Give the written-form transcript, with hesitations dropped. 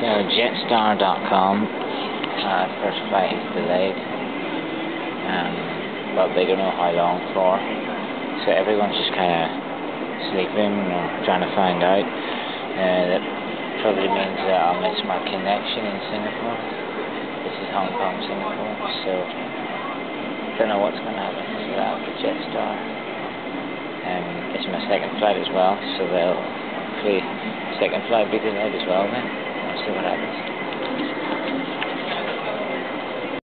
So Jetstar.com, first flight is delayed, but they don't know how long for. So everyone's just kind of sleeping or trying to find out. That probably means that I'll miss my connection in Singapore. This is Hong Kong, Singapore, so don't know what's going to happen to that with Jetstar. It's my second flight as well, so they'll hopefully second flight be delayed as well then. We'll see what happens.